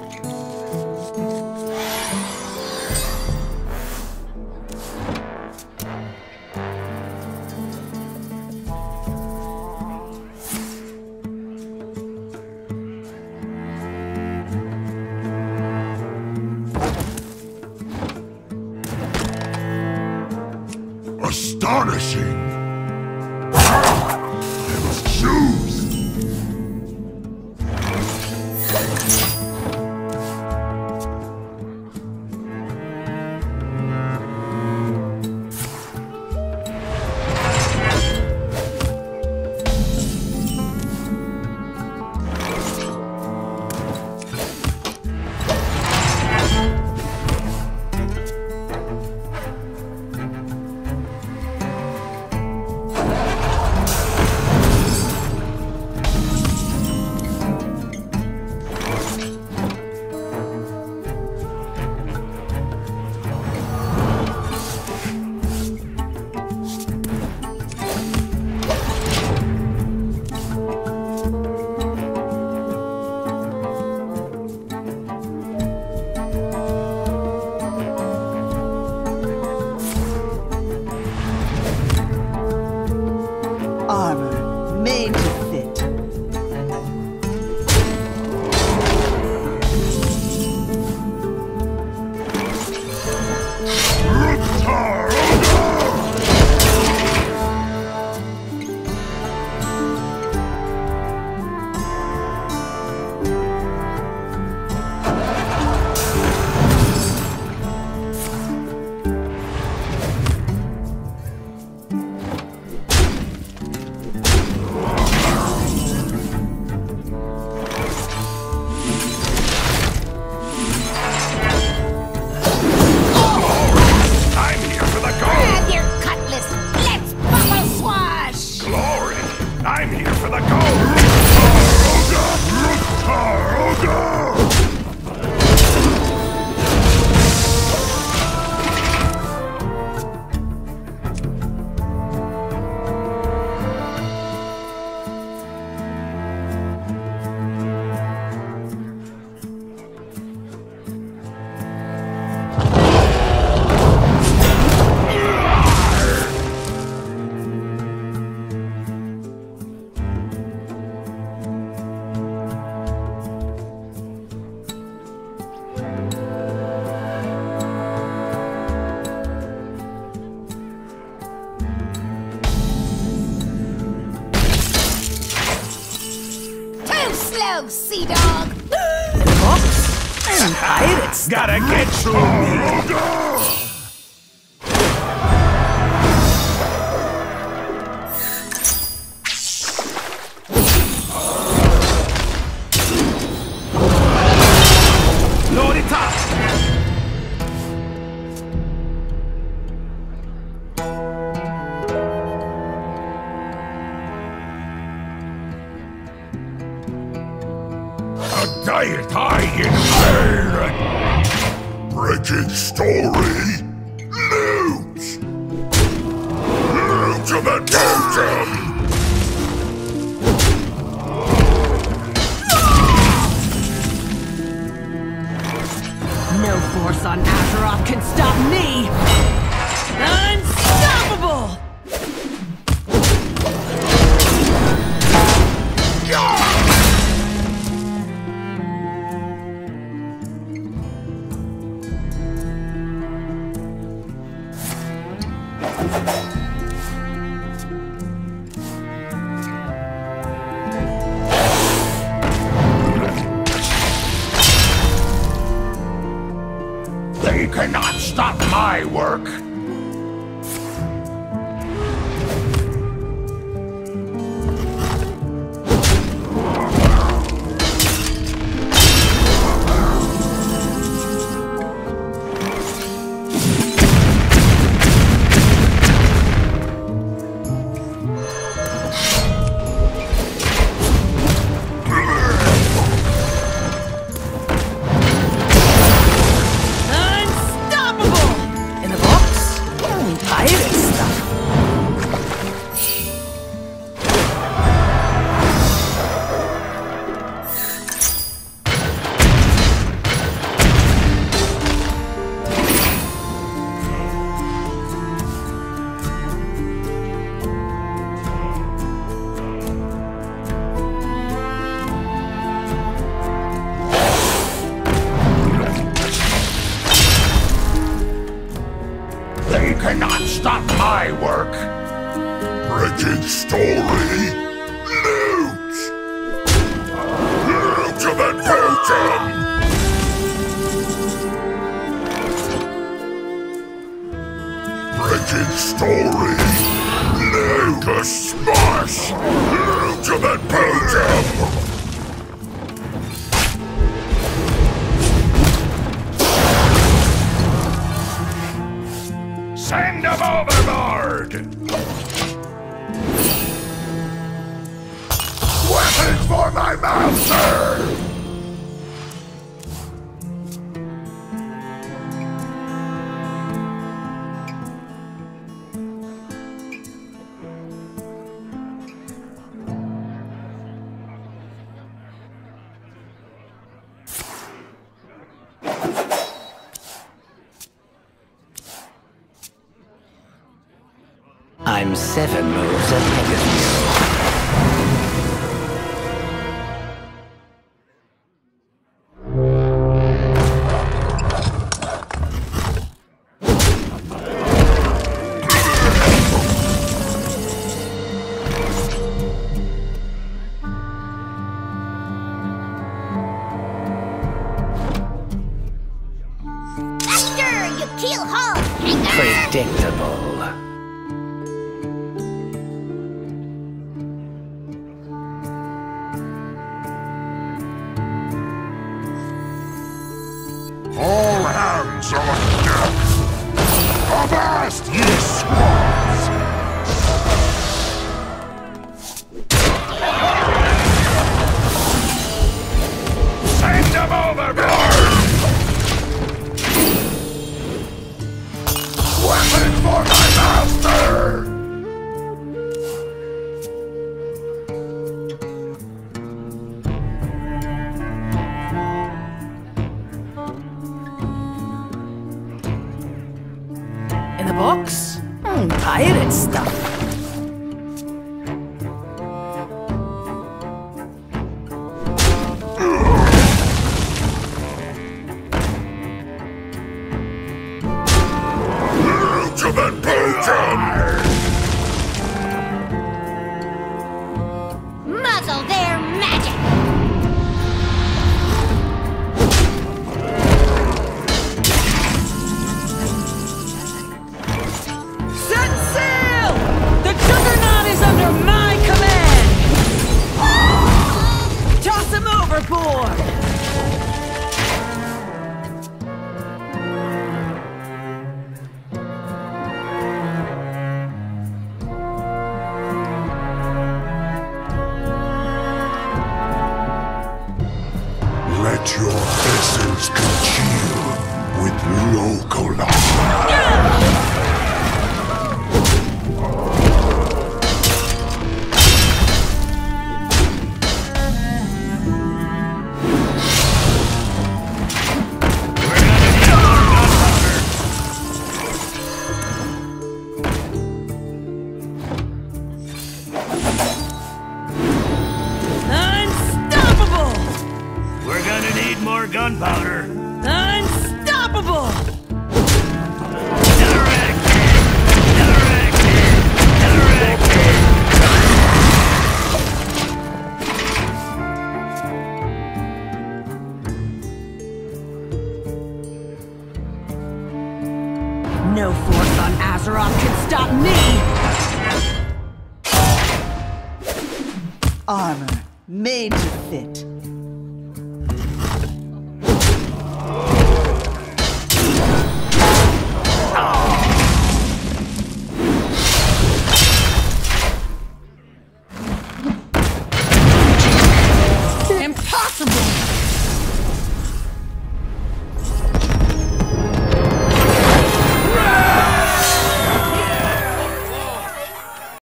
Astonishing! I must choose! Armor made to fit. I'm here for the gold! Slow, sea dog. Oops! And pirates Gotta get through me! Load it up! A diet I inherit! Breaking story! Loot! Loot to the totem! No force on Azeroth can stop me! Unstoppable! They cannot stop my work! Unstoppable! In the books? stop my work! Bridging story! Loot! Ultimate Totem! Bridging story! Loot to smash! Ultimate Totem! Send him overboard! Weapons for my master! I'm 7 moves ahead of you. Faster, you keelhaul hanger! Predictable. All hands on deck! Avast, ye swans! Send them overboard! Weapon for my master! In the box? Pirate stuff. Ultimate Totem! Muzzle their magic! Set sail! The Juggernaut is under my command! Toss him overboard! Let your vessels congeal with Locola. Unstoppable! We're gonna need more gunpowder. Unstoppable! No force on Azeroth can stop me! Armor made to fit.